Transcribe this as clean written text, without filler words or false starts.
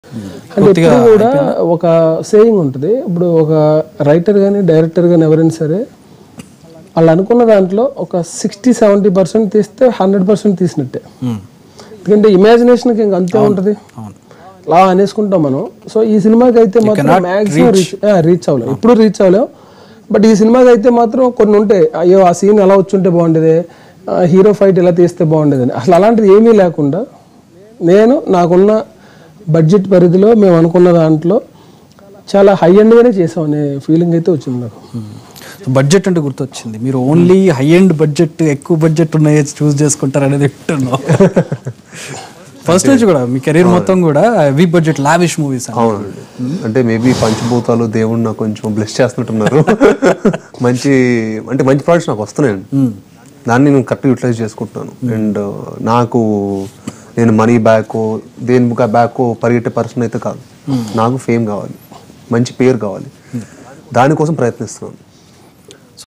అంటే ఇప్పుడు కూడా ఒక సేయింగ్ ఉంటుంది. ఇప్పుడు ఒక రైటర్ కానీ డైరెక్టర్ కానీ ఎవరైనా సరే వాళ్ళు అనుకున్న దాంట్లో ఒక 60-70% తీస్తే 100% తీసినట్టే. ఎందుకంటే ఇమాజినేషన్కి ఇంక అంతే ఉంటుంది, అలా అనేసుకుంటాం మనం. సో ఈ సినిమాకి అయితే మాత్రం మ్యాక్సిమం రీచ్ అవ్వలేం, ఎప్పుడు రీచ్ అవ్వలేం. బట్ ఈ సినిమాకి అయితే మాత్రం కొన్ని ఉంటాయి, అయ్యో ఆ సీన్ ఎలా వచ్చుంటే బాగుండేది, హీరో ఫైట్ ఎలా తీస్తే బాగుండేది అని. అసలు అలాంటిది ఏమీ లేకుండా నేను నాకున్న బడ్జెట్ పరిధిలో మేము అనుకున్న దాంట్లో చాలా హై ఎండ్గానే చేసాం అనే ఫీలింగ్ అయితే వచ్చింది నాకు. బడ్జెట్ అంటే గుర్తొచ్చింది, మీరు ఓన్లీ హై ఎండ్ బడ్జెట్, ఎక్కువ బడ్జెట్ ఉన్నాయి చూస్ చేసుకుంటారు అనేది వింటున్నాం. ఫస్ట్ నుంచి కూడా మీ కెరీర్ మొత్తం కూడా హెవీ బడ్జెట్ లావిష్ మూవీస్. అవునండి, అంటే మేబీ పంచభూతాలు దేవుడు నాకు కొంచెం బ్లెస్ చేస్తున్నట్టున్నారు. మంచి ప్రాజెక్ట్స్ నాకు వస్తున్నాయండి, దాన్ని నేను కరెక్ట్గా యూటిలైజ్ చేసుకుంటున్నాను. అండ్ నేను మనీ బ్యాక్ దేని బ్యాక్ పరిగెట్టే పర్సన్ అయితే కాదు. నాకు ఫేమ్ కావాలి, మంచి పేరు కావాలి, దానికోసం ప్రయత్నిస్తున్నాను.